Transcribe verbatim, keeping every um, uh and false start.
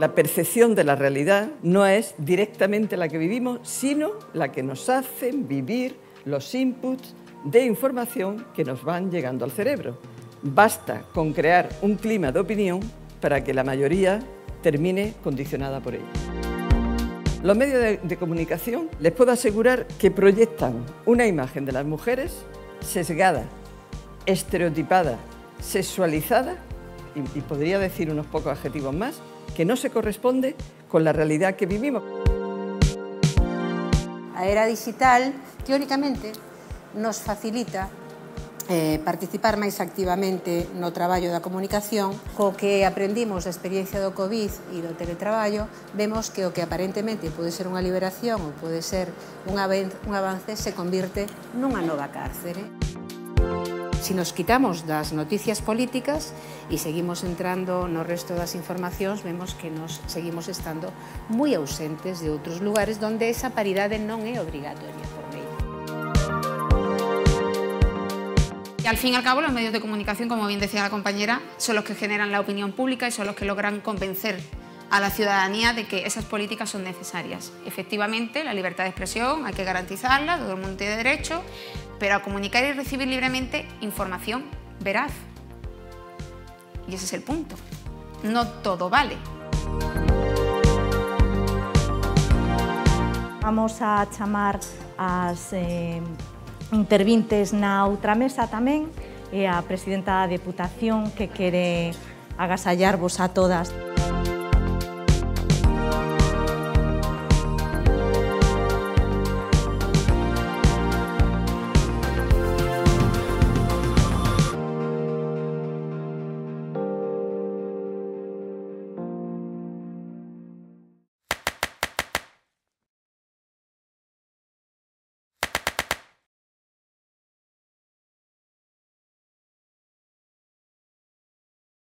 La percepción de la realidad no es directamente la que vivimos, sino la que nos hacen vivir los inputs de información que nos van llegando al cerebro. Basta con crear un clima de opinión para que la mayoría termine condicionada por ello. Los medios de, de comunicación, les puedo asegurar que proyectan una imagen de las mujeres sesgada, estereotipada, sexualizada, y, y podría decir unos pocos adjetivos más, que no se corresponde con la realidad que vivimos. A era digital, teóricamente, nos facilita eh, participar máis activamente no traballo da comunicación. Co que aprendimos da experiencia do Covid e do teletraballo, vemos que o que aparentemente pode ser unha liberación ou pode ser un avance se convirte nunha nova cárcere. Si nos quitamos das noticias políticas e seguimos entrando no resto das informacións, vemos que nos seguimos estando moi ausentes de outros lugares onde esa paridade non é obrigatoria por lei. Y al fin y al cabo, los medios de comunicación, como bien decía la compañera, son los que generan la opinión pública y son los que logran convencer a la ciudadanía de que esas políticas son necesarias. Efectivamente, la libertad de expresión hay que garantizarla, todo el mundo tiene derecho, pero a comunicar y recibir libremente información veraz. Y ese es el punto. No todo vale. Vamos a chamar as eh, intervintes na outra mesa tamén, e a presidenta da Deputación que quere agasallarvos a todas.